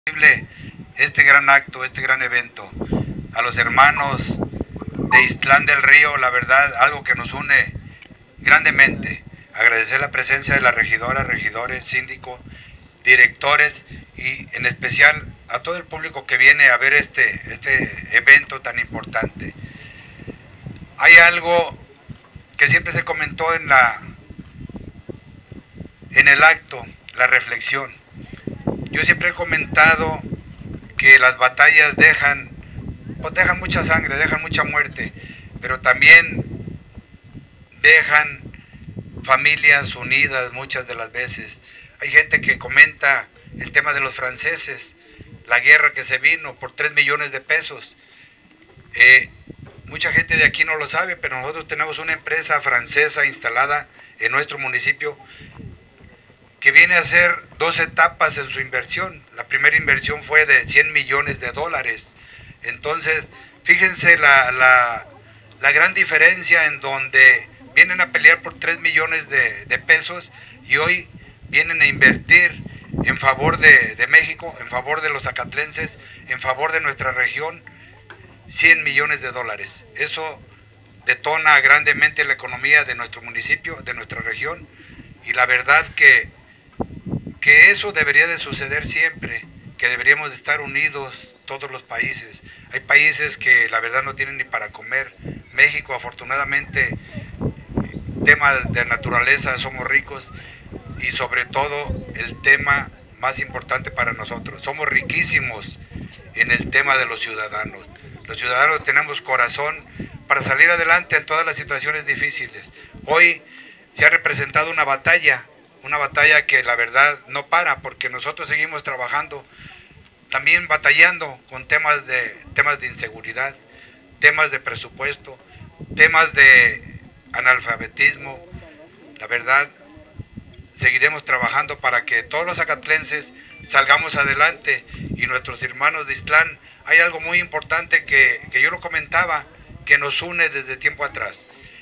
Este gran acto, este gran evento. A los hermanos de Islán del Río, la verdad, algo que nos une grandemente. Agradecer la presencia de las regidoras, regidores, síndicos, directores y en especial a todo el público que viene a ver este evento tan importante. Hay algo que siempre se comentó en el acto, la reflexión. Yo siempre he comentado que las batallas dejan mucha sangre, dejan mucha muerte, pero también dejan familias unidas muchas de las veces. Hay gente que comenta el tema de los franceses, la guerra que se vino por 3 millones de pesos. Mucha gente de aquí no lo sabe, pero nosotros tenemos una empresa francesa instalada en nuestro municipio que viene a hacer 2 etapas en su inversión. La primera inversión fue de 100 millones de dólares. Entonces, fíjense la gran diferencia en donde vienen a pelear por 3 millones de pesos y hoy vienen a invertir en favor de México, en favor de los zacatlenses, en favor de nuestra región, 100 millones de dólares. Eso detona grandemente la economía de nuestro municipio, de nuestra región, y la verdad que eso debería de suceder siempre, que deberíamos de estar unidos todos los países. Hay países que la verdad no tienen ni para comer. México, afortunadamente, tema de naturaleza, somos ricos, y sobre todo el tema más importante para nosotros, somos riquísimos en el tema de los ciudadanos. Los ciudadanos tenemos corazón para salir adelante en todas las situaciones difíciles. Hoy se ha representado una batalla que la verdad no para, porque nosotros seguimos trabajando, también batallando con temas de inseguridad, temas de presupuesto, temas de analfabetismo. La verdad, seguiremos trabajando para que todos los zacatlenses salgamos adelante, y nuestros hermanos de Islán, hay algo muy importante que yo lo comentaba, que nos une desde tiempo atrás.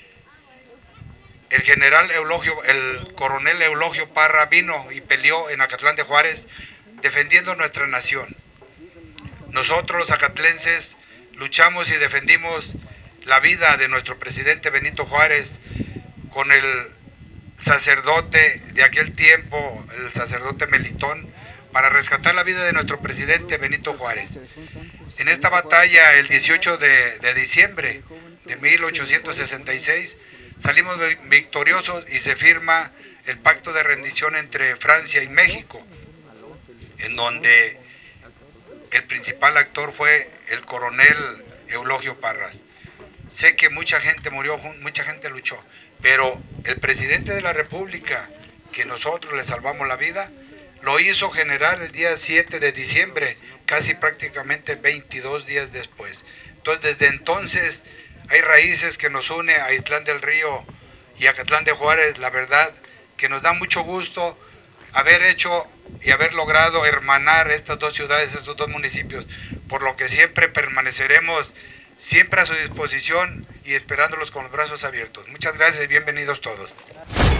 El coronel Eulogio Parra vino y peleó en Acatlán de Juárez defendiendo nuestra nación. Nosotros los zacatlenses luchamos y defendimos la vida de nuestro presidente Benito Juárez con el sacerdote de aquel tiempo, el sacerdote Melitón, para rescatar la vida de nuestro presidente Benito Juárez. En esta batalla, el 18 de diciembre de 1866, salimos victoriosos y se firma el pacto de rendición entre Francia y México, en donde el principal actor fue el coronel Eulogio Parras. Sé que mucha gente murió, mucha gente luchó, pero el presidente de la República, que nosotros le salvamos la vida, lo hizo general el día 7 de diciembre, casi prácticamente 22 días después. Entonces, desde entonces, hay raíces que nos une a Islán del Río y a Acatlán de Juárez. La verdad que nos da mucho gusto haber hecho y haber logrado hermanar estas 2 ciudades, estos 2 municipios, por lo que siempre permaneceremos siempre a su disposición y esperándolos con los brazos abiertos. Muchas gracias y bienvenidos todos.